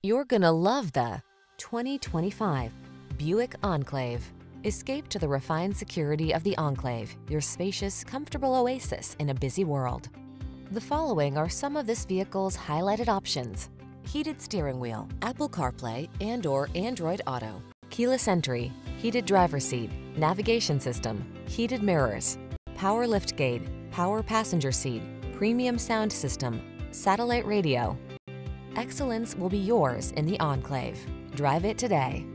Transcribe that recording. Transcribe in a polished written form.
You're gonna love the 2025 Buick Enclave. Escape to the refined security of the Enclave, your spacious, comfortable oasis in a busy world. The following are some of this vehicle's highlighted options: heated steering wheel, Apple CarPlay and/or Android Auto, keyless entry, heated driver's seat, navigation system, heated mirrors, power liftgate, power passenger seat, premium sound system, satellite radio. Excellence will be yours in the Enclave. Drive it today.